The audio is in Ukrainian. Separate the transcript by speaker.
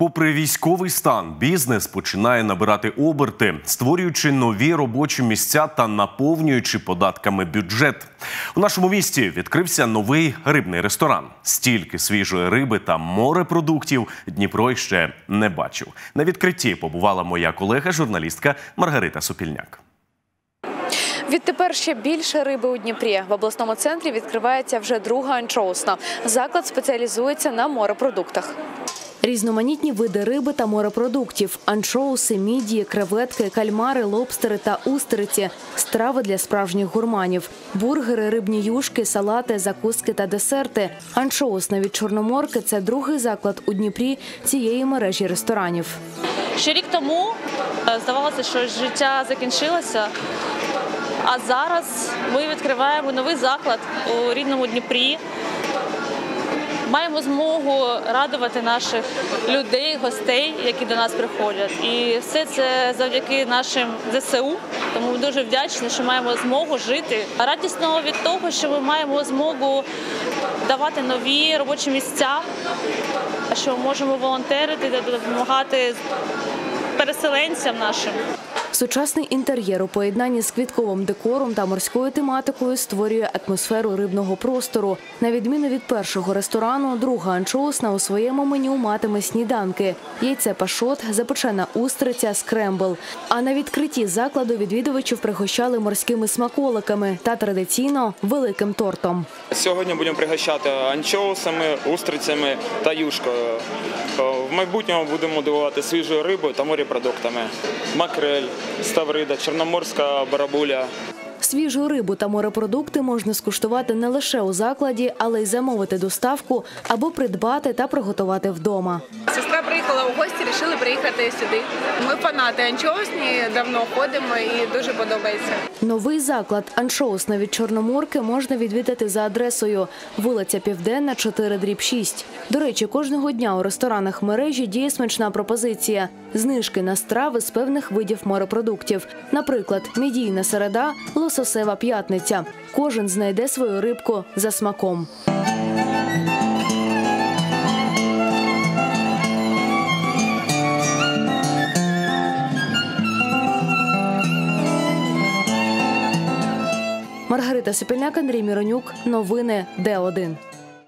Speaker 1: Попри військовий стан, бізнес починає набирати оберти, створюючи нові робочі місця та наповнюючи податками бюджет. У нашому місті відкрився новий рибний ресторан. Стільки свіжої риби та морепродуктів Дніпро ще не бачив. На відкритті побувала моя колега-журналістка Маргарита Сопільняк.
Speaker 2: Відтепер ще більше риби у Дніпрі. В обласному центрі відкривається вже друга анчоусна. Заклад спеціалізується на морепродуктах. Різноманітні види риби та морепродуктів – анчоуси, мідії, креветки, кальмари, лобстери та устриці – страви для справжніх гурманів. Бургери, рибні юшки, салати, закуски та десерти. Анчоусна від Чорноморки – це другий заклад у Дніпрі цієї мережі ресторанів.
Speaker 3: Ще рік тому здавалося, що життя закінчилося, а зараз ми відкриваємо новий заклад у рідному Дніпрі. Маємо змогу радувати наших людей, гостей, які до нас приходять. І все це завдяки нашим ЗСУ. Тому ми дуже вдячні, що маємо змогу жити. Радісно від того, що ми маємо змогу давати нові робочі місця, що можемо волонтерити та допомагати переселенцям нашим.
Speaker 2: Сучасний інтер'єр у поєднанні з квітковим декором та морською тематикою створює атмосферу рибного простору. На відміну від першого ресторану, друга анчоусна у своєму меню матиме сніданки – яйце пашот, запечена устриця, скрембл. А на відкритті закладу відвідувачів пригощали морськими смаколиками та традиційно великим тортом.
Speaker 4: Сьогодні будемо пригощати анчоусами, устрицями та юшкою. В майбутньому будемо дивувати свіжою рибою та морепродуктами. Макрель, ставрида, чорноморська барабуля.
Speaker 2: Свіжу рибу та морепродукти можна скуштувати не лише у закладі, але й замовити доставку або придбати та приготувати вдома.
Speaker 5: Сестра приїхала у гості, вирішили приїхати сюди. Ми фанати анчоусні, давно ходимо і дуже подобається.
Speaker 2: Новий заклад «Анчоусна» від Чорноморки можна відвідати за адресою вулиця Південна, 4/6. До речі, кожного дня у ресторанах мережі діє смачна пропозиція – знижки на страви з певних видів морепродуктів. Наприклад, мідійна середа, лососева п'ятниця. Кожен знайде свою рибку за смаком. Маргарита Сопільняк, Андрій Міронюк. Новини Д1.